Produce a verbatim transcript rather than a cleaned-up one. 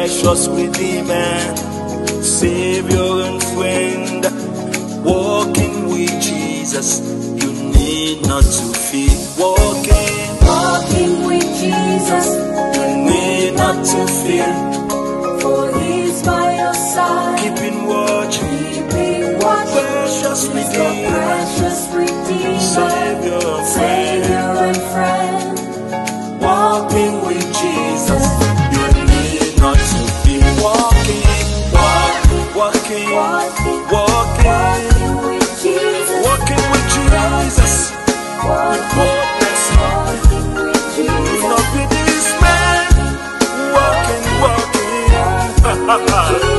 precious Redeemer, Savior and friend. Walking with Jesus, you need not to fear. Walking, walking with Jesus, you need not to fear. For He's by your side, Keeping watch, keeping watch. precious He's the Redeemer, precious Redeemer, Savior and friend. Savior and friend. Walking with Jesus, you need not to fear. Walking, walking, walking, Walking, walking, walking with Jesus, walking with Jesus. walking, Boldness, walking with do Jesus. not be dismayed. Walking, walking.